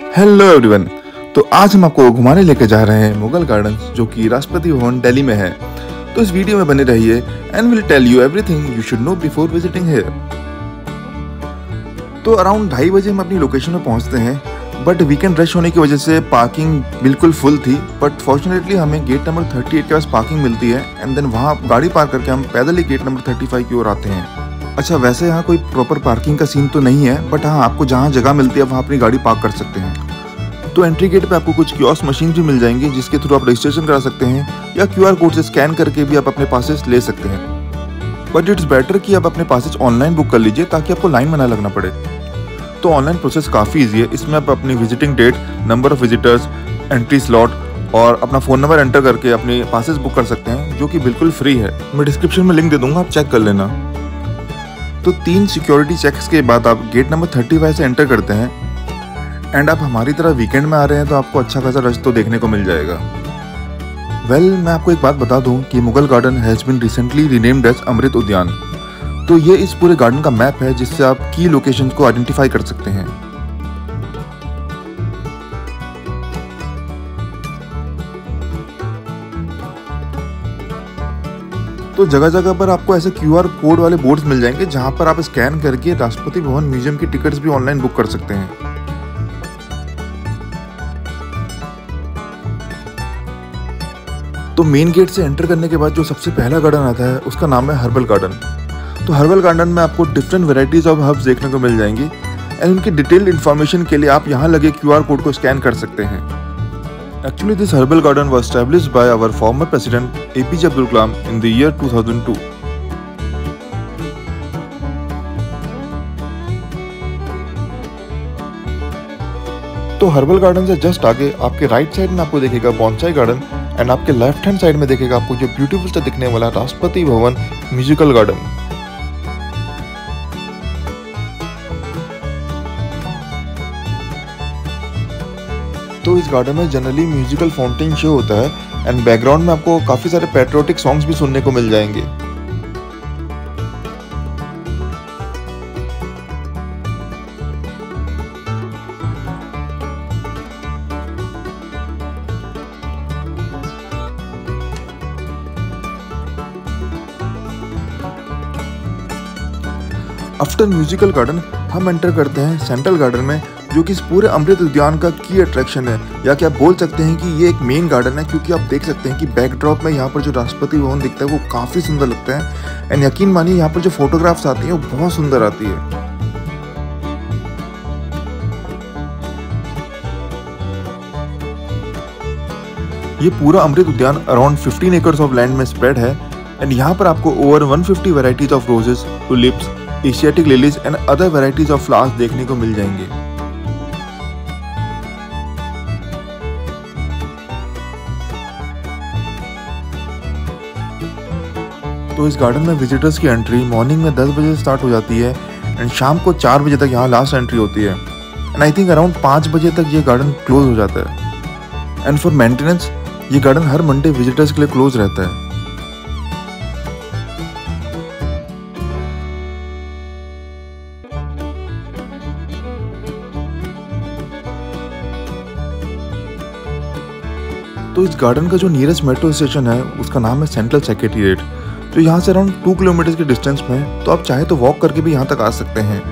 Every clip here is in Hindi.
Hello everyone. तो आज हम आपको घुमाने लेके जा रहे हैं मुगल गार्डन्स, जो कि राष्ट्रपति भवन दिल्ली में है। तो इस वीडियो में बने रहिए and will tell you everything you should know before visiting here. तो अराउंड 2:30 बजे हम अपनी लोकेशन में पहुंचते हैं, बट वीकेंड रश होने की वजह से पार्किंग बिल्कुल फुल थी। बट फॉर्चुनेटली हमें गेट नंबर 38 के पास पार्किंग मिलती है एंड देन वहाँ गाड़ी पार्क करके हम पैदल ही गेट नंबर 35 की ओर आते हैं। अच्छा, वैसे यहाँ कोई प्रॉपर पार्किंग का सीन तो नहीं है, बट हाँ, आपको जहाँ जगह मिलती है वहाँ अपनी गाड़ी पार्क कर सकते हैं। तो एंट्री गेट पे आपको कुछ कियोस्क मशीन भी मिल जाएंगी, जिसके थ्रू आप रजिस्ट्रेशन करा सकते हैं या QR कोड से स्कैन करके भी आप अपने पासेस ले सकते हैं। बट इट्स बेटर कि आप अपने पासेस ऑनलाइन बुक कर लीजिए, ताकि आपको लाइन में ना लगना पड़े। तो ऑनलाइन प्रोसेस काफ़ी ईजी है। इसमें आप अपनी visiting date, number of visitors, entry slot और अपना फ़ोन नंबर एंटर करके अपने पासेस बुक कर सकते हैं, जो कि बिल्कुल फ्री है। मैं डिस्क्रिप्शन में लिंक दे दूँगा, आप चेक कर लेना। तो 3 सिक्योरिटी चेक्स के बाद आप गेट नंबर 35 से एंटर करते हैं एंड आप हमारी तरह वीकेंड में आ रहे हैं तो आपको अच्छा खासा रश तो देखने को मिल जाएगा। मैं आपको एक बात बता दूं कि Mughal garden has been recently renamed as Amrit Udyan. तो ये इस पूरे गार्डन का मैप है, जिससे आप की लोकेशंस को आइडेंटिफाई कर सकते हैं। तो जगह जगह पर आपको ऐसे QR कोड वाले बोर्ड्स मिल जाएंगे, जहां पर आप स्कैन करके राष्ट्रपति भवन म्यूजियम की टिकट्स भी ऑनलाइन बुक कर सकते हैं। तो मेन गेट से एंटर करने के बाद जो सबसे पहला गार्डन आता है, उसका नाम है हर्बल गार्डन। तो हर्बल गार्डन में आपको डिफरेंट वेराइटीज ऑफ हर्ब्स देखने को मिल जाएंगी एंड उनकी डिटेल्ड इन्फॉर्मेशन के लिए आप यहाँ लगे QR कोड को स्कैन कर सकते हैं। Actually, this herbal garden was established by our former president APJ Abdul Kalam in the year 2002. तो हर्बल गार्डन से जस्ट आगे आपके राइट साइड में आपको देखेगा बॉन्साई गार्डन एंड आपके लेफ्ट हैंड साइड में देखेगा आपको जो ब्यूटीफुल सा दिखने वाला राष्ट्रपति भवन म्यूजिकल गार्डन। तो इस गार्डन में जनरली म्यूजिकल फाउंटेन शो होता है एंड बैकग्राउंड में आपको काफ़ी सारे पैट्रियोटिक सॉन्ग्स भी सुनने को मिल जाएंगे। आफ्टर म्यूजिकल गार्डन हम एंटर करते हैं सेंट्रल गार्डन में, जो कि इस पूरे अमृत उद्यान का की अट्रैक्शन है, या कि आप बोल सकते हैं कि ये एक मेन गार्डन है, क्योंकि आप देख सकते हैं कि बैकड्रॉप में यहाँ पर जो राष्ट्रपति भवन दिखता है वो काफ़ी सुंदर लगता है एंड यकीन मानिए यहाँ पर जो फोटोग्राफ्स आती हैं वो बहुत सुंदर आती है। ये पूरा Amrit Udyan around 15 acres of land में स्प्रेड है एंड यहाँ पर आपको over 150 varieties of roses, tulips, Asiatic lilies and other varieties of flowers देखने को मिल जाएंगे। तो इस गार्डन में विजिटर्स की एंट्री मॉर्निंग में 10 बजे से स्टार्ट हो जाती है एंड शाम को 4 बजे तक यहाँ लास्ट एंट्री होती है एंड आई थिंक अराउंड 5 बजे तक ये गार्डन क्लोज हो जाता है। एंड फॉर मेंटेनेंस ये गार्डन हर मंडे विजिटर्स के लिए क्लोज रहता है। तो इस गार्डन का जो नियरेस्ट मेट्रो स्टेशन है उसका नाम है सेंट्रल सेक्रेटेरिएट, जो यहाँ से अराउंड 2 किलोमीटर के डिस्टेंस में है। तो आप चाहे तो वॉक करके भी यहाँ तक आ सकते हैं।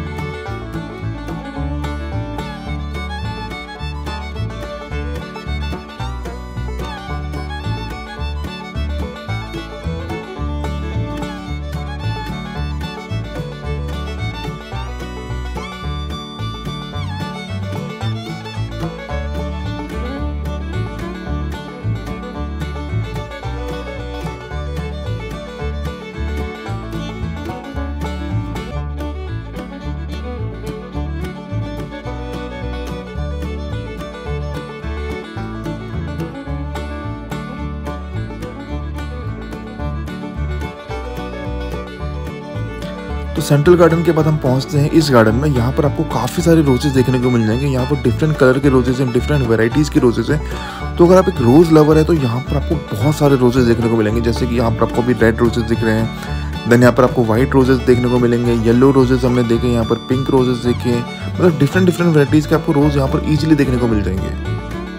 तो सेंट्रल गार्डन के बाद हम पहुंचते हैं इस गार्डन में। यहाँ पर आपको काफ़ी सारे रोजेस देखने को मिल जाएंगे। यहाँ पर डिफरेंट कलर के रोजेस हैं, डिफरेंट वेराइटीज़ के रोजेस हैं। तो अगर आप एक रोज़ लवर है तो यहाँ पर आपको बहुत सारे रोजेस देखने को मिलेंगे। जैसे कि यहाँ पर आपको अभी रेड रोजेस दिख रहे हैं, देन यहाँ पर आपको व्हाइट रोजेस देखने को मिलेंगे, येलो रोजेस हमने देखे, यहाँ पर पिंक रोजेस देखे, मतलब डिफरेंट वैरायटीज़ के आपको रोज़ यहाँ पर ईजिली देखने को मिल जाएंगे।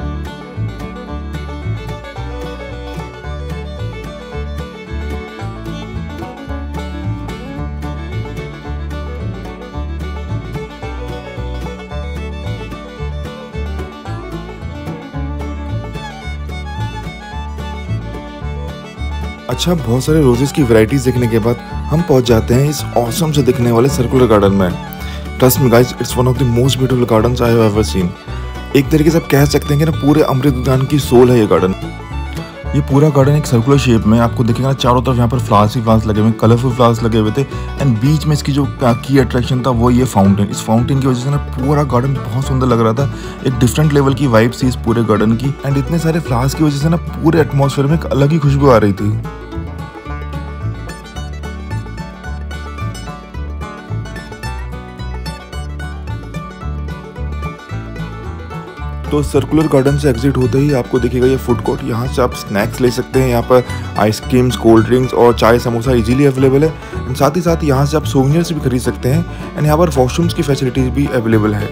अच्छा, बहुत सारे रोजेस की वैरायटीज देखने के बाद हम पहुंच जाते हैं इस ऑसम से दिखने वाले सर्कुलर गार्डन में। Trust me guys, it's one of the most beautiful gardens I have ever seen. एक तरीके से आप कह सकते हैं कि ना पूरे अमृत उद्यान की सोल है ये गार्डन। ये पूरा गार्डन एक सर्कुलर शेप में आपको दिखेगा ना, चारों तरफ यहाँ पर फ्लावर्स ही फ्लावर्स लगे हुए, कलरफुल फ्लावर्स लगे हुए थे। एंड बीच में इसकी जो की अट्रैक्शन था वो ये फाउंटेन। इस फाउंटेन की वजह से ना पूरा गार्डन बहुत सुंदर लग रहा था। एक डिफरेंट लेवल की वाइब्स थी इस पूरे गार्डन की। एंड इतने सारे फ्लावर्स की वजह से ना पूरे एटमॉस्फेयर में एक अलग ही खुशबू आ रही थी। तो सर्कुलर गार्डन से एग्जिट होते ही आपको दिखेगा ये फूड कोर्ट। यहाँ से आप स्नैक्स ले सकते हैं। यहाँ पर आइसक्रीम्स, कोल्ड ड्रिंक्स और चाय समोसा इजीली अवेलेबल है। एंड साथ ही साथ यहाँ से आप सोवेनिर्स भी खरीद सकते हैं। एंड यहाँ पर वॉशरूम्स की फैसिलिटीज भी अवेलेबल है।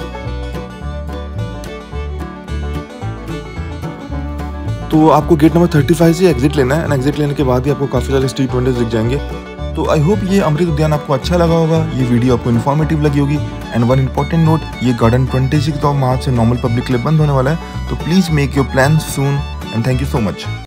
तो आपको गेट नंबर 35 से एग्जिट लेना है। एंड एग्जिट लेने के बाद ही आपको काफ़ी सारे स्ट्रीट वेंडर्स दिख जाएंगे। तो आई होप ये अमृत उद्यान आपको अच्छा लगा होगा, ये वीडियो आपको इन्फॉर्मेटिव लगी होगी। एंड वन इंपॉर्टेंट नोट, ये गार्डन 26 मार्च से नॉर्मल पब्लिक के लिए बंद होने वाला है। तो please make your plan soon and thank you so much.